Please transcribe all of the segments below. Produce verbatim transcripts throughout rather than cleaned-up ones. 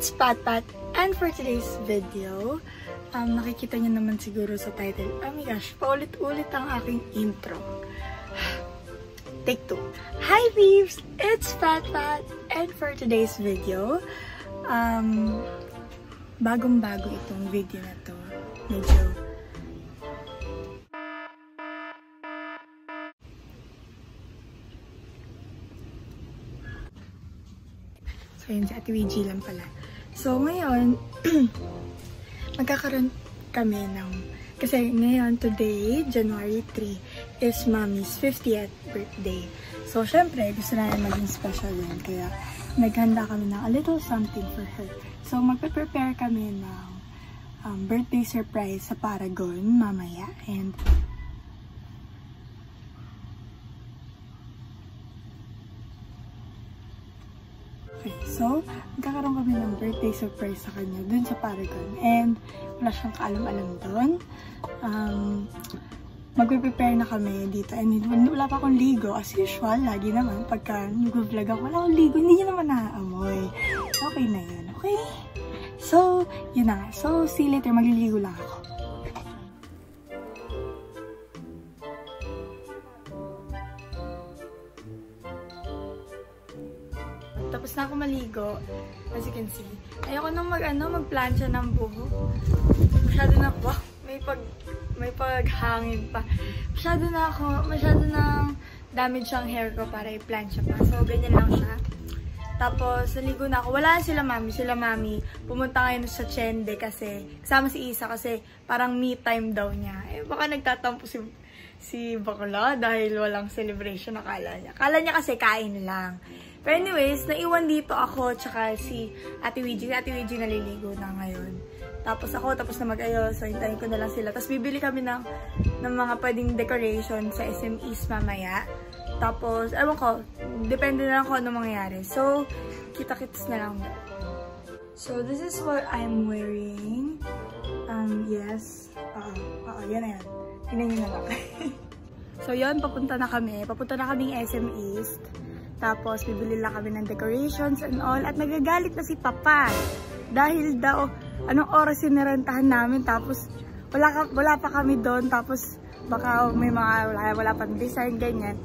It's Pat Pat, and for today's video, um, nakikita niyo naman siguro sa title, oh my gosh, paulit-ulit ang aking intro. Take two. Hi peeps! It's Pat Pat, and for today's video, um, bagong-bago itong video na to. Medyo So, yun si Ate Ouija lang pala. So, ngayon, magkakaroon kami ng, kasi ngayon, today, January third, is Mommy's fiftieth birthday. So, syempre, gusto namin maging special yan. Kaya, naghanda kami ng a little something for her. So, magpe-prepare kami ng um, birthday surprise sa Paragon mamaya. And, okay, so, magkakaroon kami ng birthday surprise sa kanya dun sa Paragon. And, wala siyang kaalam-alam dun. Um, Magpe-prepare na kami dito. And wala pa akong ligo. As usual, lagi naman, pagka nag-vlog ako, wala akong ligo. Hindi niya naman naaamoy. Okay na yun. Okay? So, yun na nga. So, see you later. Magliligo lang ako. Tapos na ako maligo, as you can see. Ayoko nang mag, ano, mag-plancha ng buhok. Masyado na, wow, may pag, may paghangin pa. Masyado na ako, masyado na damage ang hair ko para i-plancha pa. So, ganyan lang siya. Tapos, naligo na ako. Wala sila mami. Sila mami, pumunta ngayon sa Chende kasi, kasama si Isa kasi parang me time daw niya. Eh, baka nagtatampo si, si Bakla dahil walang celebration, akala niya. Akala niya kasi kain lang. Pero anyways, naiwan dito ako tsaka si Ate Ouija. Ate Ouija naliligo na ngayon. Tapos ako, tapos na mag-ayos. So, hintayin ko na lang sila. Tapos bibili kami ng, ng mga pwedeng decoration sa S M E's mamaya. Tapos, ewan ko, depende na lang kung ano mangyayari. So, kita-kits na lang. So, this is what I'm wearing. Um, yes. Oo, oo, yan na yan. Tingnan nyo na lang. So, yun, papunta na kami. Papunta na kaming S M East. Tapos, bibili lang kami ng decorations and all. At nagagalit na si Papa. Dahil daw, anong oras yung nirentahan namin. Tapos, wala, ka, wala pa kami doon. Tapos, baka may mga, wala, wala pang design, ganyan.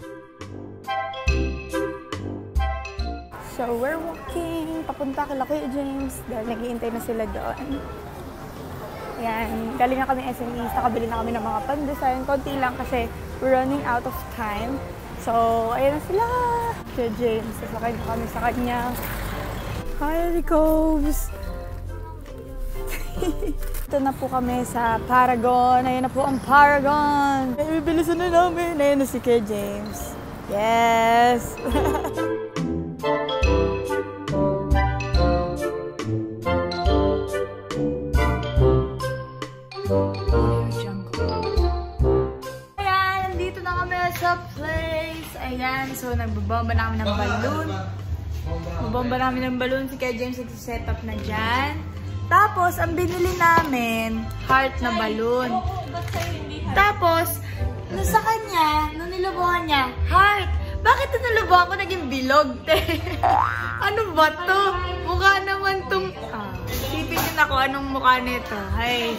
So, we're walking. Papunta kay Kuya James. Dahil nag-iintay na sila doon. Ayan. Galing na kami S M E. Nakabili na kami ng mga pan-design. Konti lang kasi we're running out of time. So, ayan na sila. Kuya James, sasakay na kami sa kanya. Hi, Ricobes! Ito na po kami sa Paragon. Ayan na po ang Paragon. Ay, bibilisan na namin. Ayan na si Kuya James. Yes! Ayan, nandito na kami sa place. Ayan, so nagbabomba namin ng balloon. Nagbabomba namin ng balloon. Si Kuya James nag-set up na dyan. Tapos, ang binili namin, heart na balloon. Tapos, nung sa kanya, nung nilubuhan niya, heart. Bakit nung nilubuhan ko naging bilog? Ano ba to? Mukha naman tong... Ah, titignan ako anong mukha nito. Hay.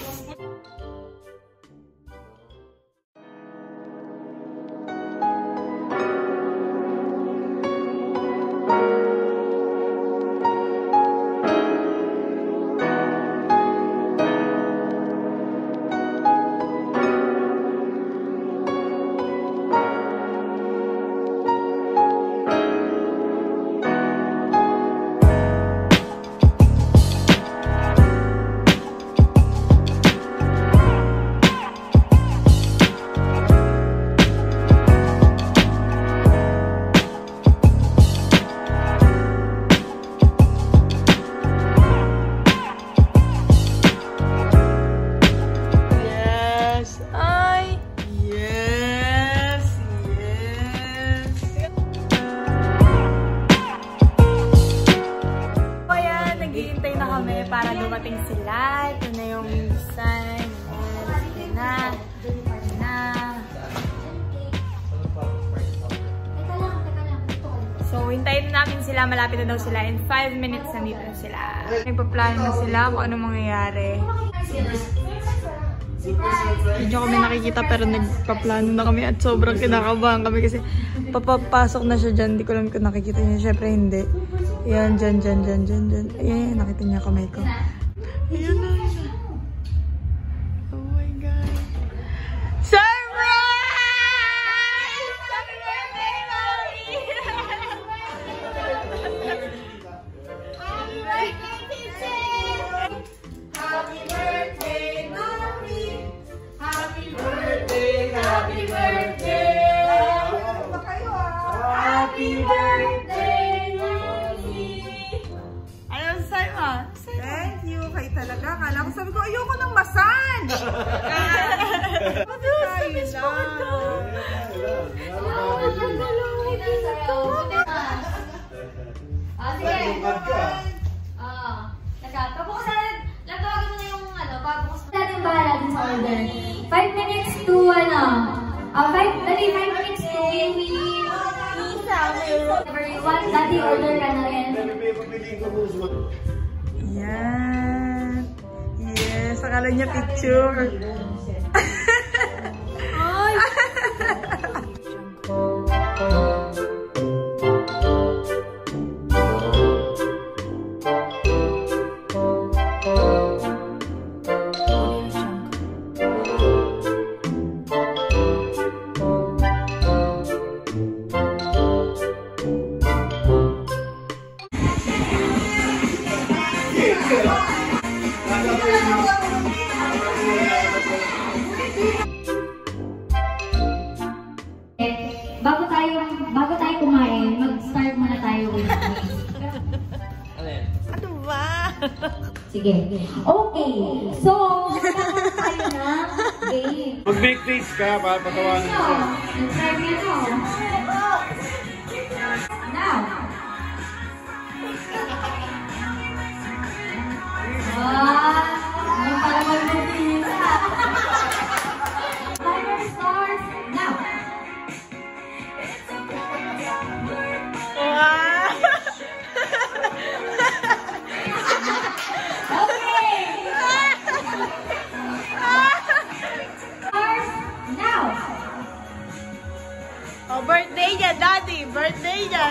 Para dumating sila. Ito na yung design. Ito na. Ito na. So, hintayin na namin sila, malapit na daw sila. In five minutes, nandito na sila. Nagpa-plano na sila kung ano mangyayari. Hindi nyo kami nakikita pero nagpa-plano na kami at sobrang kinakabahan kami kasi papapasok na siya dyan. Hindi ko alam kung nakikita niya. Siyempre hindi. Ayan, dyan, dyan, dyan, dyan, dyan. Ayan, nakita niya kamay ko. Ayan na siya. Oh my God. Surprise! Happy birthday, Mommy! Happy birthday, teacher! Happy birthday, Mommy! Happy birthday, happy birthday! Happy birthday, Mommy! Ano sa'yo, ma? Thank you. Kayo talaga. Kala ko sabi ko, ayoko ng massage! Tayo lang. Ah, sige. Ah, teka. Pabukasan. Latawagin mo na yung ano, pabukas mo natin bahala din sa order. Five minutes to ano. Ah, five, dali, five minutes to Isa. Whatever you want, dati order ka na rin. Yan. Yes, akala niya picture. Ay! Bago tayo, bago tayo kumain, mag-start muna tayo with Ano ba? Sige. Okay. So, magkakaroon tayo ng game. Mag-make face ka para patawanan mo siya. Nag-start na ito. Now. Ah, ano para mag-make Timer starts now. Oh, birthday niya, Daddy! Birthday niya!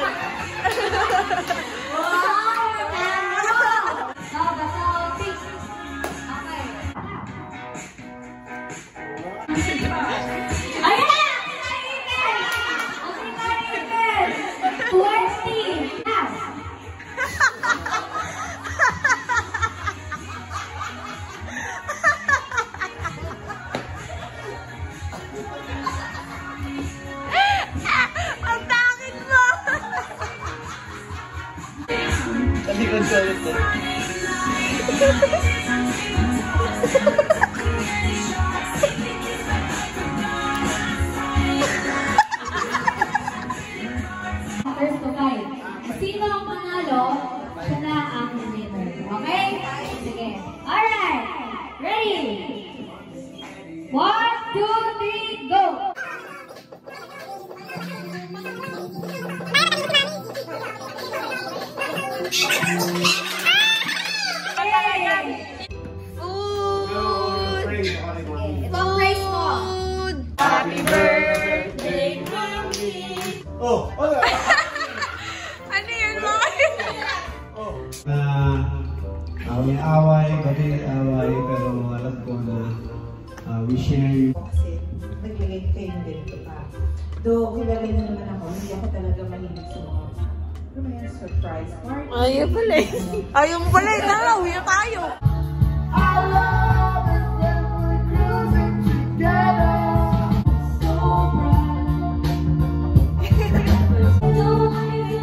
Kasi control ito. First to five. Sino ang panalo, siya na ang winner. Okay? Sige. Alright. Ready? One, two, three, go! Happy birthday, Mommy! Oh, wala! Ano yun, Mommy? Oh. Na away-away, batid-away, pero alam ko na uh, we share. Kasi naglagay kayo din ito pa. Though, kilala na naman ako, hindi ako talaga mahilig sa mga ano ba yan, surprise party. Ayaw pala eh. Ayaw mo pala eh. Tara, uwi na tayo. I love it when we're cruising together. So bright. Don't I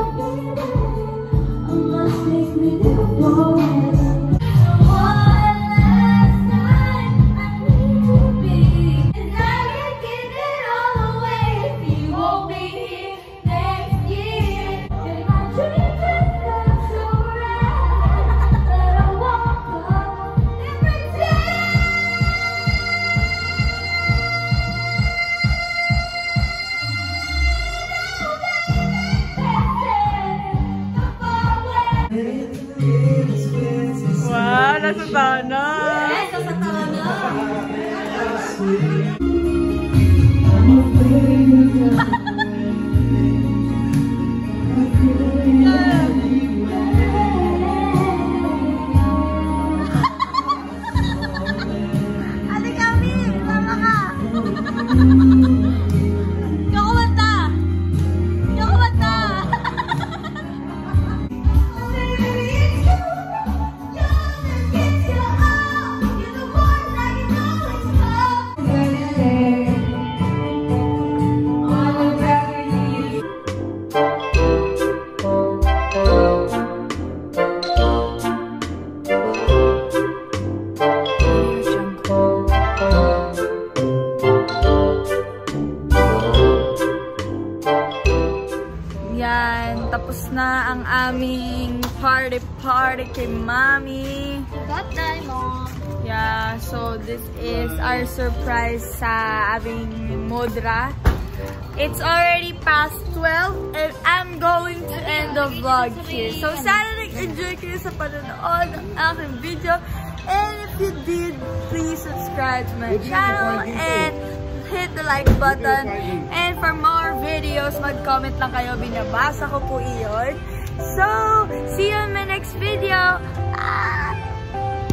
must make me do more. One last time I need to be. And I can give it all away if you won't be here next year. And my dreams are so right that I walk up. na sa Tana. Yes, sa Tana. Ate Kami, mama ka. Kakumanta! Kakumanta! Yan, tapos na ang aming party-party kay Mami. Got time, Mom. Yeah, so this is our surprise sa aming Modra. It's already past twelve and I'm going to end the vlog here. So sana nag-enjoy kayo sa panonood ng aking video. And if you did, please subscribe to my channel and hit the like button. And for more videos, mag-comment lang kayo. Binabasa ko po iyon. So, see you in my next video. Ah!